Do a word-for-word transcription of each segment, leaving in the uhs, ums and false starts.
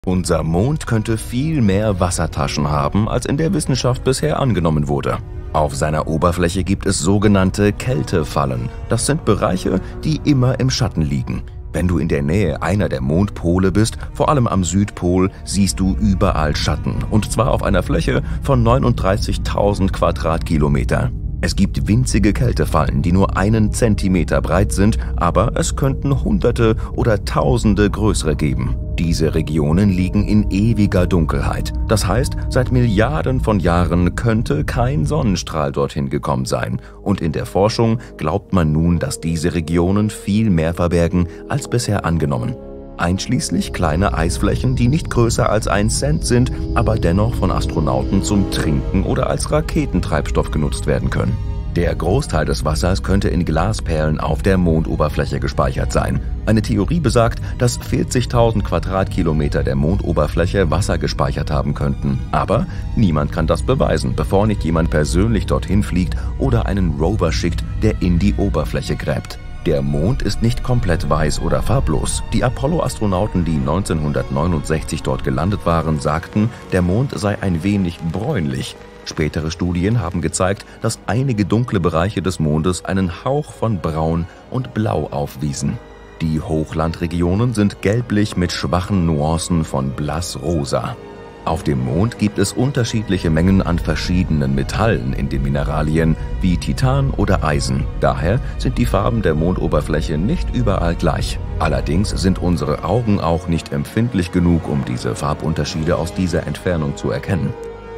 Unser Mond könnte viel mehr Wassertaschen haben, als in der Wissenschaft bisher angenommen wurde. Auf seiner Oberfläche gibt es sogenannte Kältefallen. Das sind Bereiche, die immer im Schatten liegen. Wenn du in der Nähe einer der Mondpole bist, vor allem am Südpol, siehst du überall Schatten. Und zwar auf einer Fläche von neununddreißigtausend Quadratkilometer. Es gibt winzige Kältefallen, die nur einen Zentimeter breit sind, aber es könnten Hunderte oder Tausende größere geben. Diese Regionen liegen in ewiger Dunkelheit. Das heißt, seit Milliarden von Jahren könnte kein Sonnenstrahl dorthin gekommen sein. Und in der Forschung glaubt man nun, dass diese Regionen viel mehr verbergen als bisher angenommen. Einschließlich kleine Eisflächen, die nicht größer als ein Cent sind, aber dennoch von Astronauten zum Trinken oder als Raketentreibstoff genutzt werden können. Der Großteil des Wassers könnte in Glasperlen auf der Mondoberfläche gespeichert sein. Eine Theorie besagt, dass vierzigtausend Quadratkilometer der Mondoberfläche Wasser gespeichert haben könnten. Aber niemand kann das beweisen, bevor nicht jemand persönlich dorthin fliegt oder einen Rover schickt, der in die Oberfläche gräbt. Der Mond ist nicht komplett weiß oder farblos. Die Apollo-Astronauten, die neunzehnhundertneunundsechzig dort gelandet waren, sagten, der Mond sei ein wenig bräunlich. Spätere Studien haben gezeigt, dass einige dunkle Bereiche des Mondes einen Hauch von Braun und Blau aufwiesen. Die Hochlandregionen sind gelblich mit schwachen Nuancen von blassrosa. Auf dem Mond gibt es unterschiedliche Mengen an verschiedenen Metallen in den Mineralien, wie Titan oder Eisen. Daher sind die Farben der Mondoberfläche nicht überall gleich. Allerdings sind unsere Augen auch nicht empfindlich genug, um diese Farbunterschiede aus dieser Entfernung zu erkennen.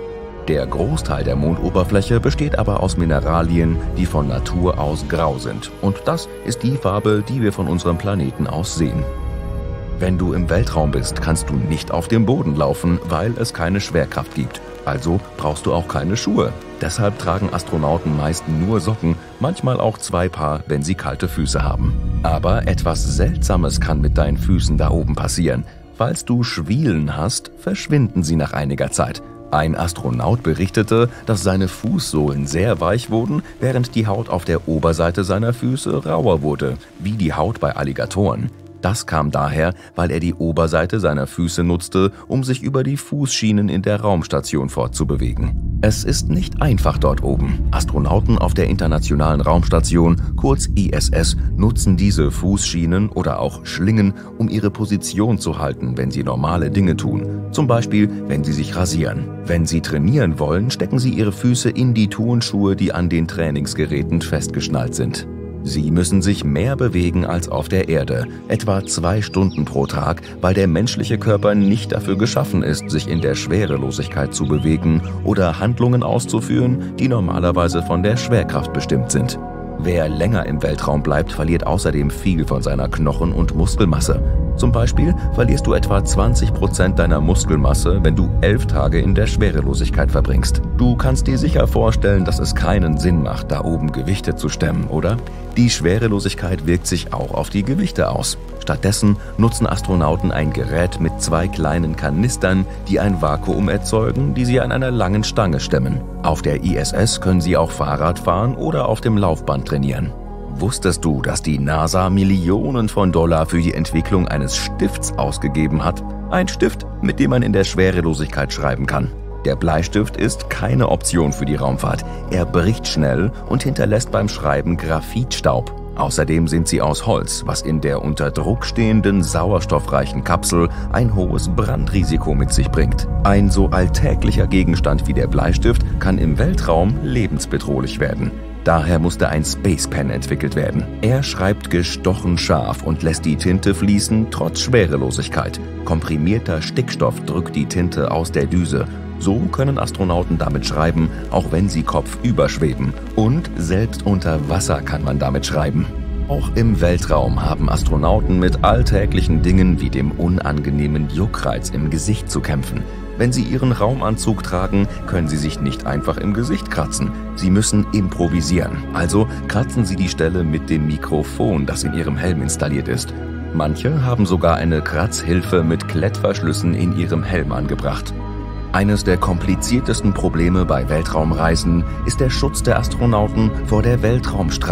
Der Großteil der Mondoberfläche besteht aber aus Mineralien, die von Natur aus grau sind. Und das ist die Farbe, die wir von unserem Planeten aus sehen. Wenn du im Weltraum bist, kannst du nicht auf dem Boden laufen, weil es keine Schwerkraft gibt. Also brauchst du auch keine Schuhe. Deshalb tragen Astronauten meist nur Socken, manchmal auch zwei Paar, wenn sie kalte Füße haben. Aber etwas Seltsames kann mit deinen Füßen da oben passieren. Falls du Schwielen hast, verschwinden sie nach einiger Zeit. Ein Astronaut berichtete, dass seine Fußsohlen sehr weich wurden, während die Haut auf der Oberseite seiner Füße rauer wurde, wie die Haut bei Alligatoren. Das kam daher, weil er die Oberseite seiner Füße nutzte, um sich über die Fußschienen in der Raumstation fortzubewegen. Es ist nicht einfach dort oben. Astronauten auf der Internationalen Raumstation, kurz I S S, nutzen diese Fußschienen oder auch Schlingen, um ihre Position zu halten, wenn sie normale Dinge tun. Zum Beispiel, wenn sie sich rasieren. Wenn sie trainieren wollen, stecken sie ihre Füße in die Turnschuhe, die an den Trainingsgeräten festgeschnallt sind. Sie müssen sich mehr bewegen als auf der Erde, etwa zwei Stunden pro Tag, weil der menschliche Körper nicht dafür geschaffen ist, sich in der Schwerelosigkeit zu bewegen oder Handlungen auszuführen, die normalerweise von der Schwerkraft bestimmt sind. Wer länger im Weltraum bleibt, verliert außerdem viel von seiner Knochen- und Muskelmasse. Zum Beispiel verlierst du etwa zwanzig Prozent deiner Muskelmasse, wenn du elf Tage in der Schwerelosigkeit verbringst. Du kannst dir sicher vorstellen, dass es keinen Sinn macht, da oben Gewichte zu stemmen, oder? Die Schwerelosigkeit wirkt sich auch auf die Gewichte aus. Stattdessen nutzen Astronauten ein Gerät mit zwei kleinen Kanistern, die ein Vakuum erzeugen, die sie an einer langen Stange stemmen. Auf der I S S können sie auch Fahrrad fahren oder auf dem Laufband trainieren. Wusstest du, dass die NASA Millionen von Dollar für die Entwicklung eines Stifts ausgegeben hat? Ein Stift, mit dem man in der Schwerelosigkeit schreiben kann. Der Bleistift ist keine Option für die Raumfahrt. Er bricht schnell und hinterlässt beim Schreiben Graphitstaub. Außerdem sind sie aus Holz, was in der unter Druck stehenden sauerstoffreichen Kapsel ein hohes Brandrisiko mit sich bringt. Ein so alltäglicher Gegenstand wie der Bleistift kann im Weltraum lebensbedrohlich werden. Daher musste ein Space Pen entwickelt werden. Er schreibt gestochen scharf und lässt die Tinte fließen, trotz Schwerelosigkeit. Komprimierter Stickstoff drückt die Tinte aus der Düse. So können Astronauten damit schreiben, auch wenn sie kopfüber schweben. Und selbst unter Wasser kann man damit schreiben. Auch im Weltraum haben Astronauten mit alltäglichen Dingen wie dem unangenehmen Juckreiz im Gesicht zu kämpfen. Wenn sie ihren Raumanzug tragen, können sie sich nicht einfach im Gesicht kratzen. Sie müssen improvisieren. Also kratzen sie die Stelle mit dem Mikrofon, das in ihrem Helm installiert ist. Manche haben sogar eine Kratzhilfe mit Klettverschlüssen in ihrem Helm angebracht. Eines der kompliziertesten Probleme bei Weltraumreisen ist der Schutz der Astronauten vor der Weltraumstrahlung.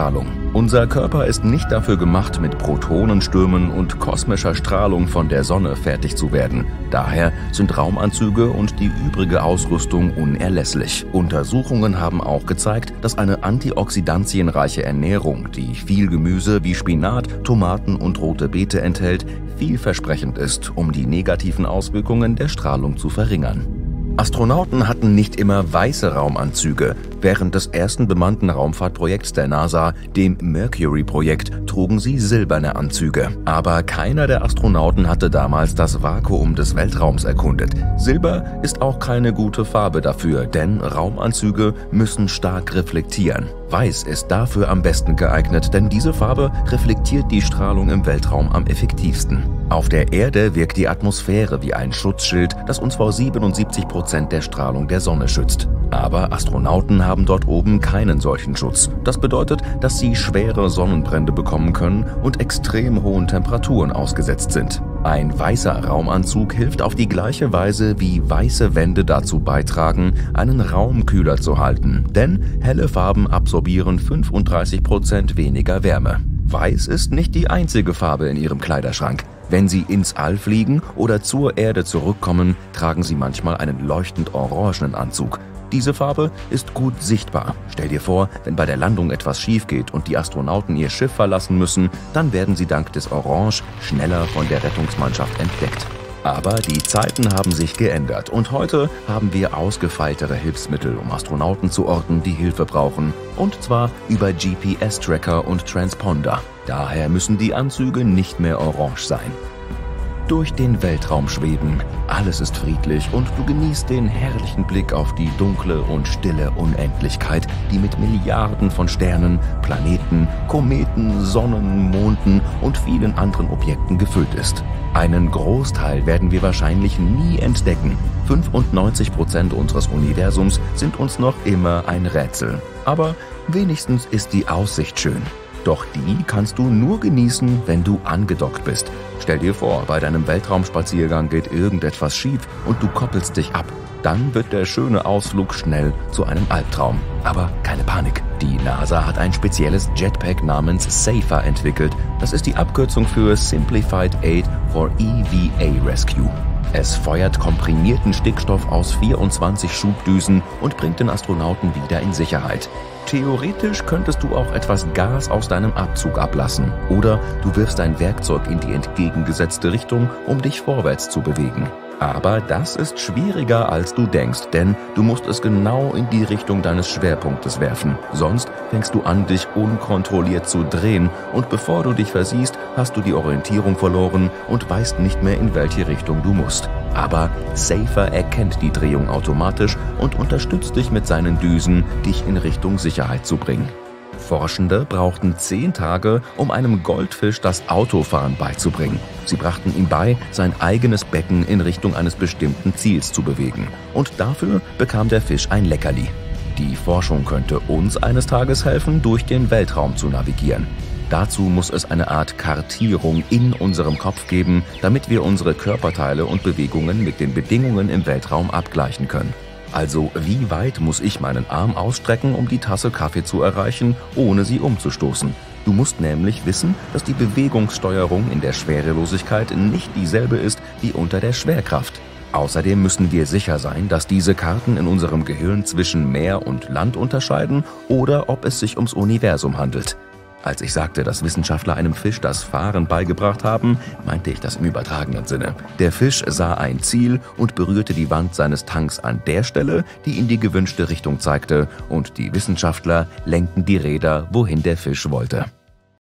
Unser Körper ist nicht dafür gemacht, mit Protonenstürmen und kosmischer Strahlung von der Sonne fertig zu werden. Daher sind Raumanzüge und die übrige Ausrüstung unerlässlich. Untersuchungen haben auch gezeigt, dass eine antioxidantienreiche Ernährung, die viel Gemüse wie Spinat, Tomaten und rote Beete enthält, vielversprechend ist, um die negativen Auswirkungen der Strahlung zu verringern. Astronauten hatten nicht immer weiße Raumanzüge. Während des ersten bemannten Raumfahrtprojekts der NASA, dem Mercury-Projekt, trugen sie silberne Anzüge. Aber keiner der Astronauten hatte damals das Vakuum des Weltraums erkundet. Silber ist auch keine gute Farbe dafür, denn Raumanzüge müssen stark reflektieren. Weiß ist dafür am besten geeignet, denn diese Farbe reflektiert die Strahlung im Weltraum am effektivsten. Auf der Erde wirkt die Atmosphäre wie ein Schutzschild, das uns vor siebenundsiebzig Prozent der Strahlung der Sonne schützt. Aber Astronauten haben dort oben keinen solchen Schutz. Das bedeutet, dass sie schwere Sonnenbrände bekommen können und extrem hohen Temperaturen ausgesetzt sind. Ein weißer Raumanzug hilft auf die gleiche Weise wie weiße Wände dazu beitragen, einen Raum kühler zu halten, denn helle Farben absorbieren fünfunddreißig Prozent weniger Wärme. Weiß ist nicht die einzige Farbe in Ihrem Kleiderschrank. Wenn Sie ins All fliegen oder zur Erde zurückkommen, tragen Sie manchmal einen leuchtend orangenen Anzug. Diese Farbe ist gut sichtbar. Stell dir vor, wenn bei der Landung etwas schief geht und die Astronauten ihr Schiff verlassen müssen, dann werden sie dank des Orange schneller von der Rettungsmannschaft entdeckt. Aber die Zeiten haben sich geändert und heute haben wir ausgefeiltere Hilfsmittel, um Astronauten zu orten, die Hilfe brauchen, und zwar über G P S-Tracker und Transponder. Daher müssen die Anzüge nicht mehr orange sein. Durch den Weltraum schweben, alles ist friedlich und du genießt den herrlichen Blick auf die dunkle und stille Unendlichkeit, die mit Milliarden von Sternen, Planeten, Kometen, Sonnen, Monden und vielen anderen Objekten gefüllt ist. Einen Großteil werden wir wahrscheinlich nie entdecken. fünfundneunzig Prozent unseres Universums sind uns noch immer ein Rätsel. Aber wenigstens ist die Aussicht schön. Doch die kannst du nur genießen, wenn du angedockt bist. Stell dir vor, bei deinem Weltraumspaziergang geht irgendetwas schief und du koppelst dich ab. Dann wird der schöne Ausflug schnell zu einem Albtraum. Aber keine Panik. Die NASA hat ein spezielles Jetpack namens SAFER entwickelt. Das ist die Abkürzung für Simplified Aid for E V A Rescue. Es feuert komprimierten Stickstoff aus vierundzwanzig Schubdüsen und bringt den Astronauten wieder in Sicherheit. Theoretisch könntest du auch etwas Gas aus deinem Abzug ablassen oder du wirfst dein Werkzeug in die entgegengesetzte Richtung, um dich vorwärts zu bewegen. Aber das ist schwieriger, als du denkst, denn du musst es genau in die Richtung deines Schwerpunktes werfen. Sonst fängst du an, dich unkontrolliert zu drehen und bevor du dich versiehst, hast du die Orientierung verloren und weißt nicht mehr, in welche Richtung du musst. Aber SAFER erkennt die Drehung automatisch und unterstützt dich mit seinen Düsen, dich in Richtung Sicherheit zu bringen. Forschende brauchten zehn Tage, um einem Goldfisch das Autofahren beizubringen. Sie brachten ihm bei, sein eigenes Becken in Richtung eines bestimmten Ziels zu bewegen. Und dafür bekam der Fisch ein Leckerli. Die Forschung könnte uns eines Tages helfen, durch den Weltraum zu navigieren. Dazu muss es eine Art Kartierung in unserem Kopf geben, damit wir unsere Körperteile und Bewegungen mit den Bedingungen im Weltraum abgleichen können. Also wie weit muss ich meinen Arm ausstrecken, um die Tasse Kaffee zu erreichen, ohne sie umzustoßen? Du musst nämlich wissen, dass die Bewegungssteuerung in der Schwerelosigkeit nicht dieselbe ist wie unter der Schwerkraft. Außerdem müssen wir sicher sein, dass diese Karten in unserem Gehirn zwischen Meer und Land unterscheiden oder ob es sich ums Universum handelt. Als ich sagte, dass Wissenschaftler einem Fisch das Fahren beigebracht haben, meinte ich das im übertragenen Sinne. Der Fisch sah ein Ziel und berührte die Wand seines Tanks an der Stelle, die in die gewünschte Richtung zeigte, und die Wissenschaftler lenkten die Räder, wohin der Fisch wollte.